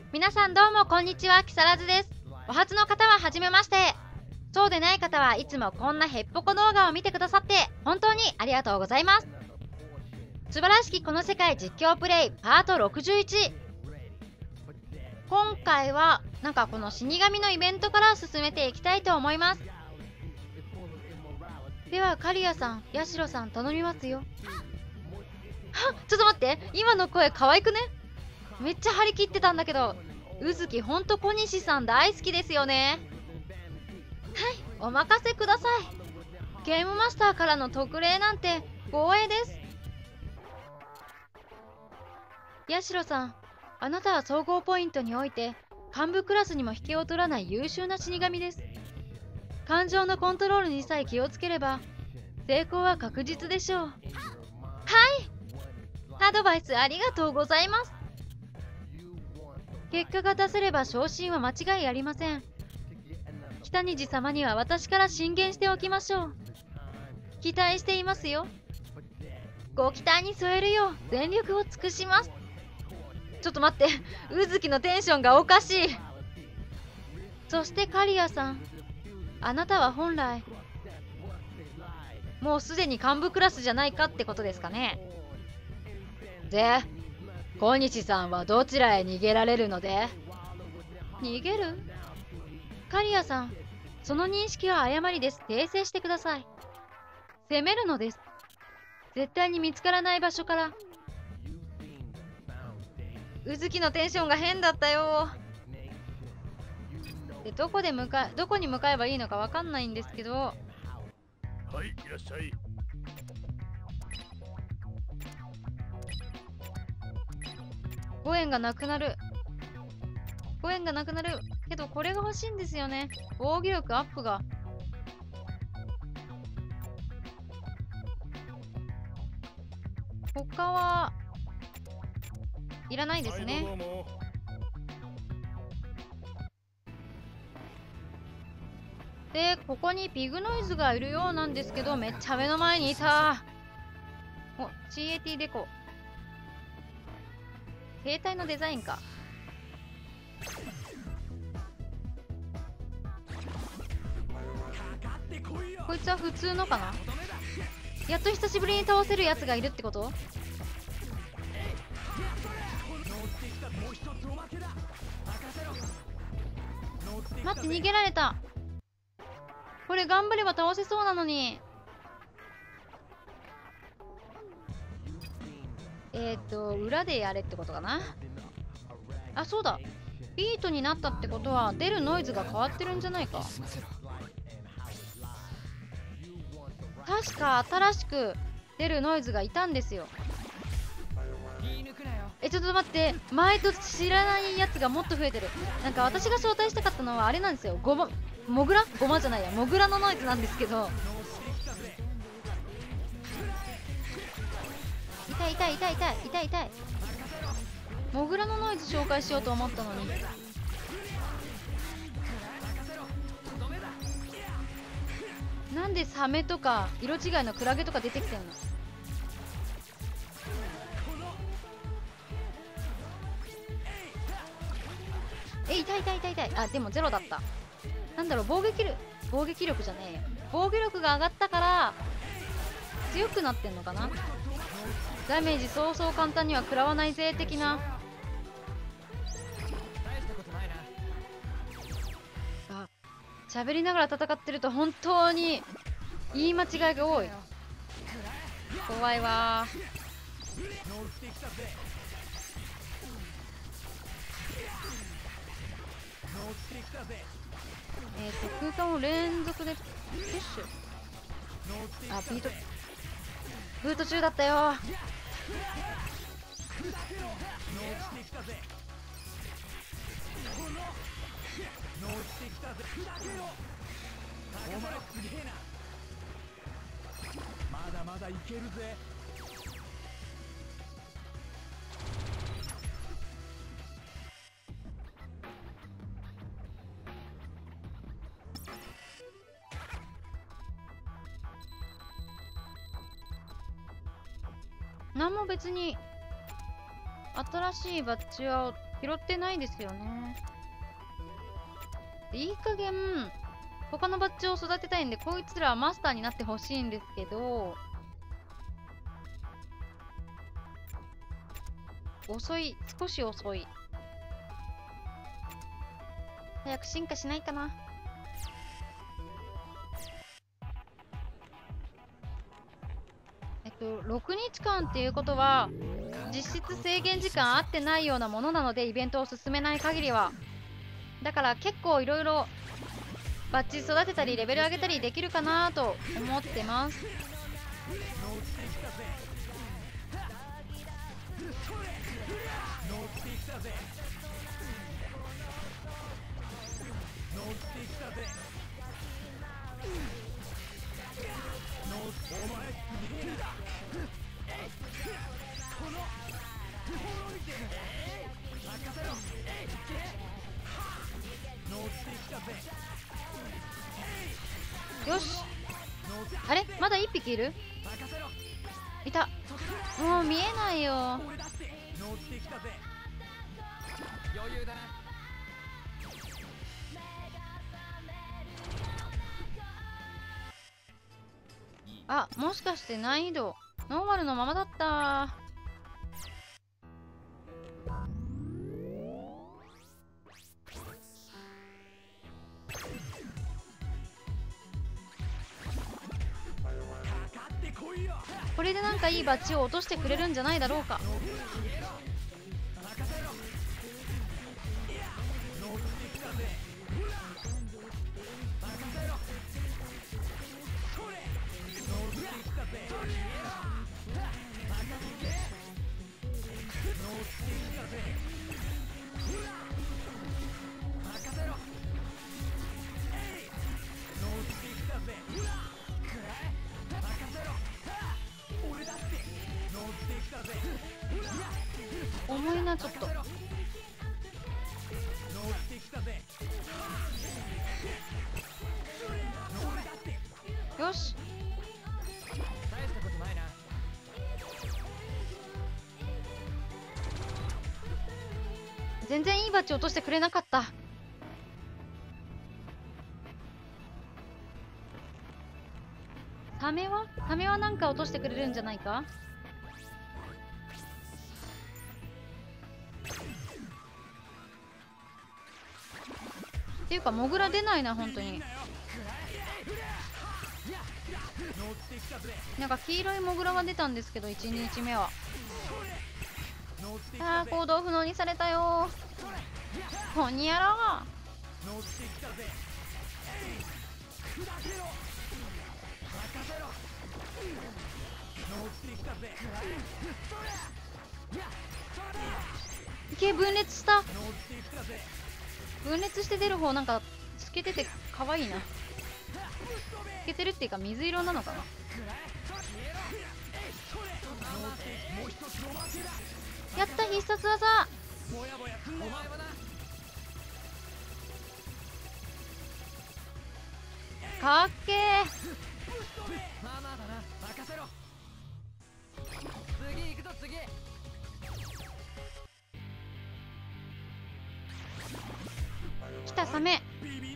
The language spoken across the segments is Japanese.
皆さんどうもこんにちは、木更津です。お初の方ははじめまして。そうでない方はいつもこんなヘッポコ動画を見てくださって本当にありがとうございます。素晴らしきこの世界実況プレイパート61。今回はなんかこの死神のイベントから進めていきたいと思います。ではカリアさん、ヤシロさん頼みますよ。はっ、ちょっと待って、今の声可愛くね？めっちゃ張り切ってたんだけど、うずきほんと小西さん大好きですよね。はい、お任せください。ゲームマスターからの特例なんて光栄です。ヤシロさん、あなたは総合ポイントにおいて幹部クラスにも引けを取らない優秀な死神です。感情のコントロールにさえ気をつければ成功は確実でしょう。はい、アドバイスありがとうございます。結果が出せれば昇進は間違いありません。北虹様には私から進言しておきましょう。期待していますよ。ご期待に添えるよう全力を尽くします。ちょっと待って、うずきのテンションがおかしい。そしてカリアさん、あなたは本来もうすでに幹部クラスじゃないかってことですかね。で、小西さんはどちらへ逃げられるので？逃げる？カリアさん、その認識は誤りです。訂正してください。攻めるのです。絶対に見つからない場所から。うずきのテンションが変だったよ。で、どこに向かえばいいのかわかんないんですけど。 はい、いらっしゃい。 5円がなくなる。5円がなくなる。けどこれが欲しいんですよね。防御力アップが。他はいらないですね。 はい、どうも。 で、ここにピグノイズがいるようなんですけど、めっちゃ目の前にいた。お、CAT デコ。携帯のデザインか。こいつは普通のかな？やっと久しぶりに倒せるやつがいるってこと？待って、逃げられた。これ頑張れば倒せそうなのに。裏でやれってことかな。あ、そうだ。ビートになったってことは出るノイズが変わってるんじゃないか。確か新しく出るノイズがいたんですよ。ちょっと待って、前と知らないやつがもっと増えてる。なんか私が招待したかったのはあれなんですよ。モグラじゃないや、モグラのノイズなんですけど。痛い痛い痛い痛い痛い痛い。モグラのノイズ紹介しようと思ったのに。なんでサメとか色違いのクラゲとか出てきてんの？痛い痛い痛い痛い。あ、でもゼロだった。なんだろう、攻撃力じゃねえよ。防御力が上がったから強くなってんのかな。ダメージそうそう簡単には食らわないぜ的な。あ、喋りながら戦ってると本当に言い間違いが多い。怖いわー。空間を連続でプッシュ。あ、ブート中だったよ。 まだまだいけるぜ。 何も別に新しいバッジは拾ってないですよね。いい加減他のバッジを育てたいんで、こいつらはマスターになってほしいんですけど、遅い、少し遅い。早く進化しないかな。6日間っていうことは実質制限時間合ってないようなものなので、イベントを進めない限りは。だから結構いろいろバッジ育てたりレベル上げたりできるかなと思ってます。よし。あれまだ1匹いる？いた。もう見えないよ。あ、もしかして難易度ノーマルのままだった。これでなんかいいバッジを落としてくれるんじゃないだろうか。重いなちょっと。よし。全然いいバッジ落としてくれなかった。サメはなんか落としてくれるんじゃないか。っていうかモグラ出ないな本当に。なんか黄色いモグラが出たんですけど、1日目は。あー、行動不能にされたよー。ほにゃらー。いけ、分裂した。分裂して出る方なんか透けてて可愛いな。透けてるっていうか水色なのかな。やった、必殺技。かっけー。来たサメ。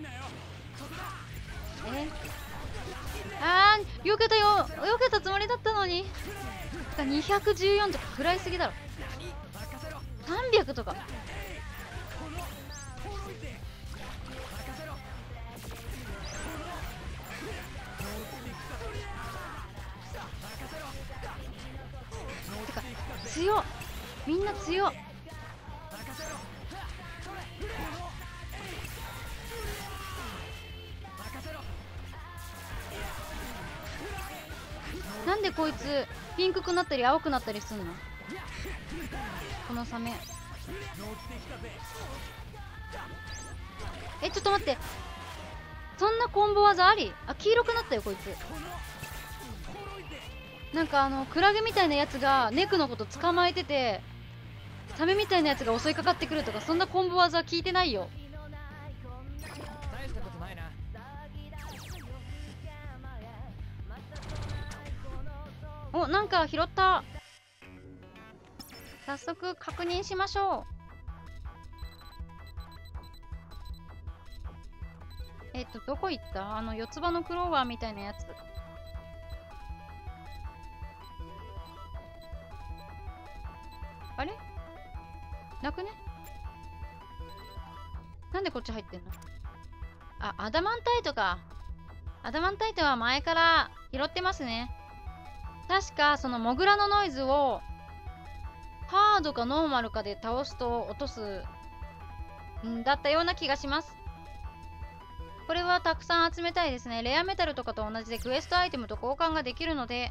あー、避けたよ。避けたつもりだったのに。214とか食らいすぎだろ。300とか。てか強っ、みんな強っ。なんでこいつピンクくなったり青くなったりすんの、このサメ。ちょっと待って、そんなコンボ技あり？あ、黄色くなったよこいつ。なんかクラゲみたいなやつがネクのこと捕まえてて、サメみたいなやつが襲いかかってくるとか、そんなコンボ技聞いてないよ。お、なんか拾った。早速確認しましょう。 どこ行った？四つ葉のクローバーみたいなやつ。あれ？なくね？なんでこっち入ってんの？あ、アダマンタイトか。アダマンタイトは前から拾ってますね。確か、そのモグラのノイズを、ハードかノーマルかで倒すと落とす、だったような気がします。これはたくさん集めたいですね。レアメタルとかと同じでクエストアイテムと交換ができるので。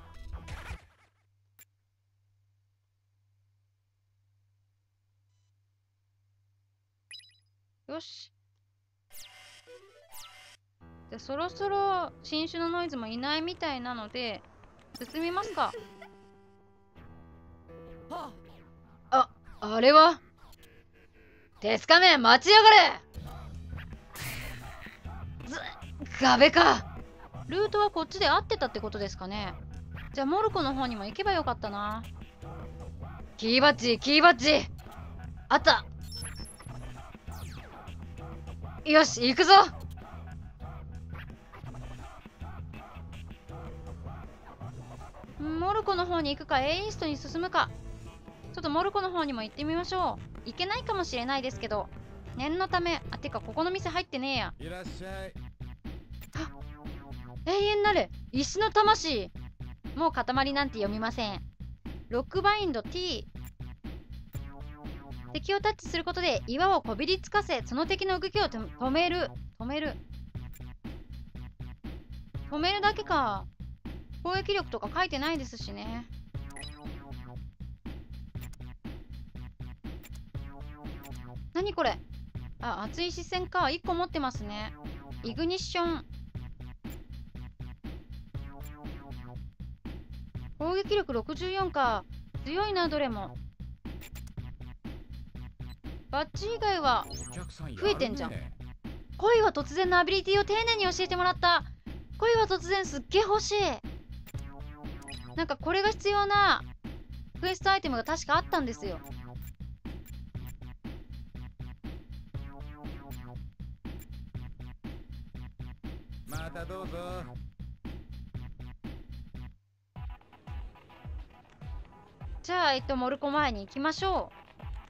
よし。じゃあそろそろ新種のノイズもいないみたいなので、進みますか。あれはテスカメン、待ちやがれ。壁か。ルートはこっちで合ってたってことですかね。じゃあモルコの方にも行けばよかったな。キーバッジ、キーバッジあった。よし、行くぞ。モルコの方に行くか、エイーストに進むか。ちょっとモルコの方にも行ってみましょう。行けないかもしれないですけど、念のため。てかここの店入ってねえや。 いらっしゃい。 永遠なる石の魂。もう塊なんて読みません。ロックバインド T。 敵をタッチすることで岩をこびりつかせ、その敵の動きを止めるだけか。攻撃力とか書いてないですしね。何これ。熱い視線か。1個持ってますね。イグニッション。攻撃力64か。強いな、どれも。バッジ以外は増えてんじゃん。恋は突然のアビリティを丁寧に教えてもらった。恋は突然すっげえ欲しい。なんかこれが必要なクエストアイテムが確かあったんですよ。 またどうぞ。 じゃあモルコ前に行きましょう。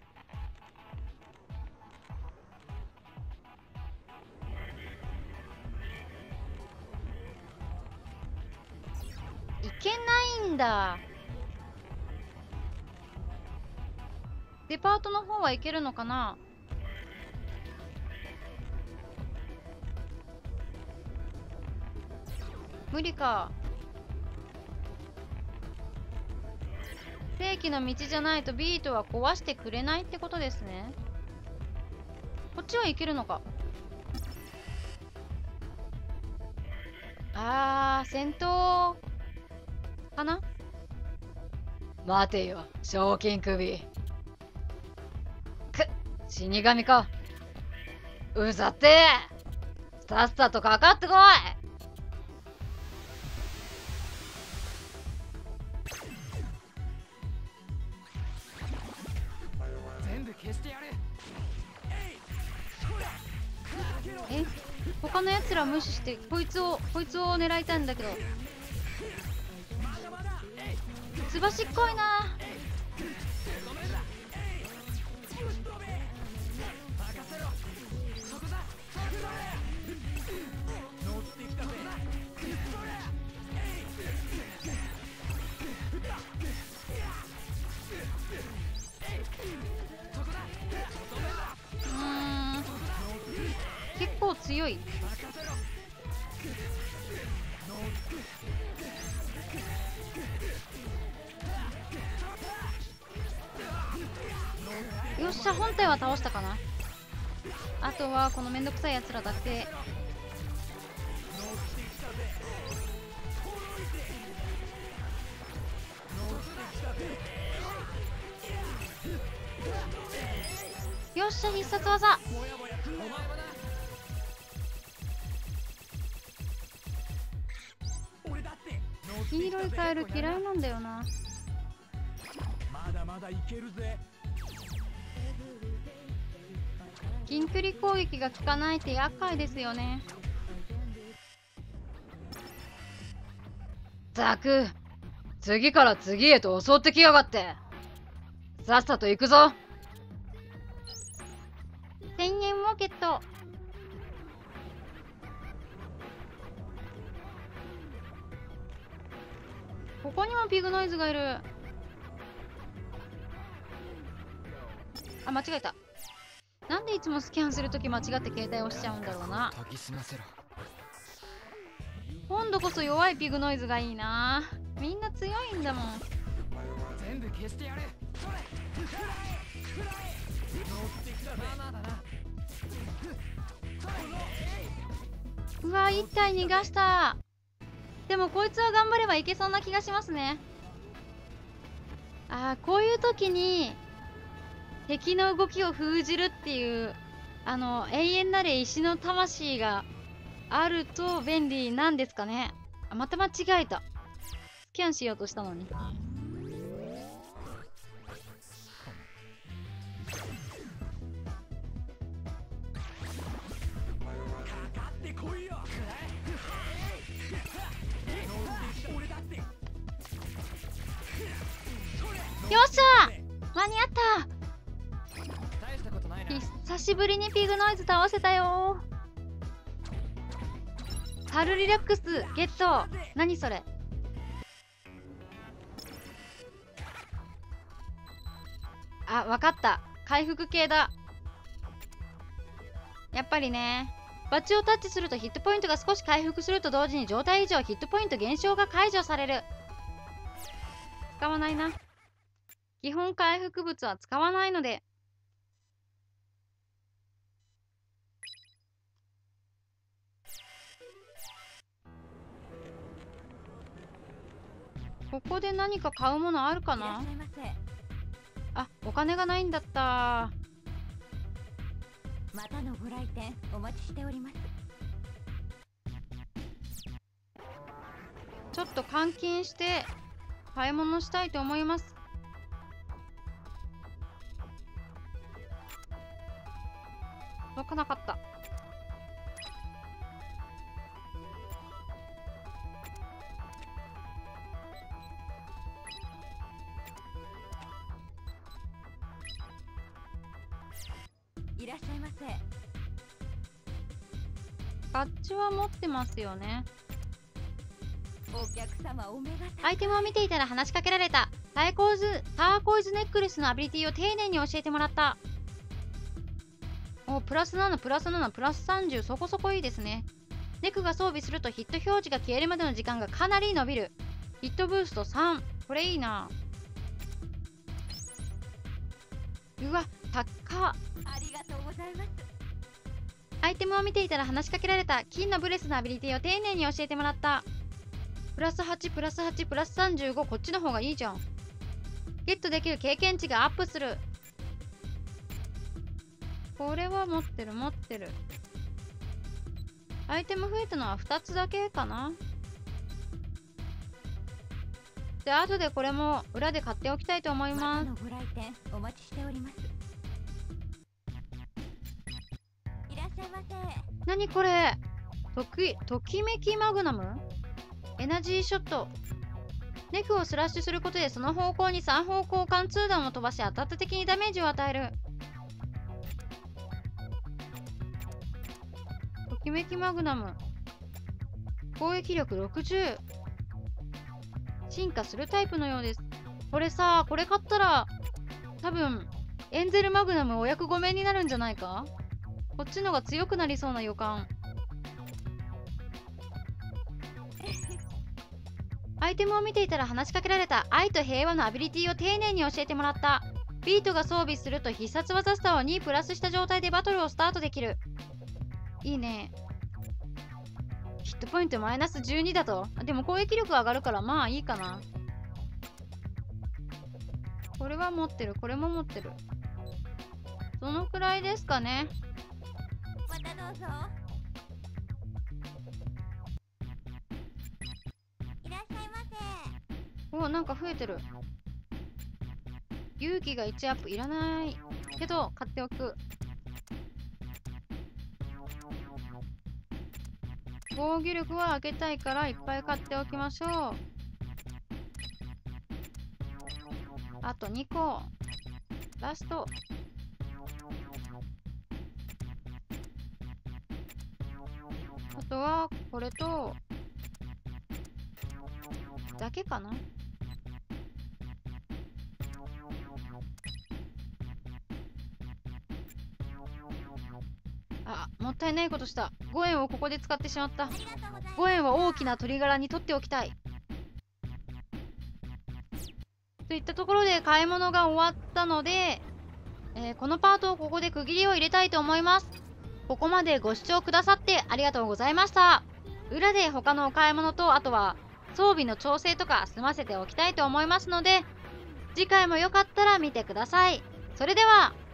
いけないんだ。デパートの方は行けるのかな。無理か。正規の道じゃないとビートは壊してくれないってことですね。こっちは行けるのか。戦闘かな。待てよ、賞金首。死神か。うざってえ。さっさとかかってこい。 全部消してやる。 他のやつら無視してこいつを狙いたいんだけど。すばしっこいな。結構強い。よっしゃ、本体は倒したかな。あとはこのめんどくさいやつらだけ。よっしゃ、必殺技。黄色いカエル嫌いなんだよな。 まだまだいけるぜ。 近距離攻撃が効かないって厄介ですよね。 ったく、次から次へと襲ってきやがって。さっさと行くぞ。1000円をゲット。ここにもピグノイズがいる。あ、間違えた。なんでいつもスキャンするとき間違って携帯押しちゃうんだろうな。 研ぎ澄ませろ。 今度こそ弱いピグノイズがいいな。みんな強いんだもん。 全部消してやる。それ食らえ食らえ。乗ってきたぜ。まあまあだな。 うわ、一体逃がした。でもこいつは頑張ればいけそうな気がしますね。ああ、こういう時に敵の動きを封じるっていう永遠なる石の魂があると便利なんですかね。あ、また間違えた。スキャンしようとしたのに。よっしゃー、間に合った。 大したことないな。 久しぶりにピグノイズ倒せたよー。ハルリラックスゲット。何それ。あ、わかった。回復系だ。やっぱりね。バッジをタッチするとヒットポイントが少し回復すると同時に状態以上ヒットポイント減少が解除される。使わないな。基本回復物は使わないので。ここで何か買うものあるかな。あ、お金がないんだった。 またのご来店お待ちしております。 ちょっと換金して買い物したいと思います。届かなかった。 いらっしゃいませ。 バッジは持ってますよね。 お客様お目がアイテムを見ていたら話しかけられた。ターコイズネックレスのアビリティを丁寧に教えてもらった。お、プラス7、プラス7、プラス30、そこそこいいですね。ネクが装備するとヒット表示が消えるまでの時間がかなり伸びる。ヒットブースト3。これいいな。うわ、高っ。 ありがとうございます。 アイテムを見ていたら話しかけられた。金のブレスのアビリティを丁寧に教えてもらった。プラス8、プラス8、プラス35。こっちの方がいいじゃん。ゲットできる経験値がアップする。これは持ってる持ってる。アイテム増えたのは2つだけかな。で、後でこれも裏で買っておきたいと思いまます。 たのご来店お待ちしております。いらっしゃいませ。 何これ。ときめきマグナムエナジーショット。ネクをスラッシュすることでその方向に3方向貫通弾を飛ばし当たった敵にダメージを与える。ときめきマグナム。攻撃力60。進化するタイプのようです。これさ、これ買ったら多分エンゼルマグナムお役御免になるんじゃないか。こっちのが強くなりそうな予感。アイテムを見ていたら話しかけられた。愛と平和のアビリティを丁寧に教えてもらった。ビートが装備すると必殺技スターを2プラスした状態でバトルをスタートできる。いいね。ヒットポイントマイナス12だと。でも攻撃力上がるからまあいいかな。これは持ってる。これも持ってる。そのくらいですかね。 またどうぞ。いらっしゃいませ。 お、なんか増えてる。勇気が1アップいらないけど買っておく。防御力は上げたいからいっぱい買っておきましょう。 あと2個。ラスト。あとはこれとだけかな。あ、もったいないことした。5円をここで使ってしまった。5円は大きな鶏ガラに取っておきたい。といったところで買い物が終わったので、このパートをここで区切りを入れたいと思います。ここまでご視聴くださってありがとうございました。裏で他のお買い物と、あとは装備の調整とか済ませておきたいと思いますので、次回もよかったら見てください。それでは。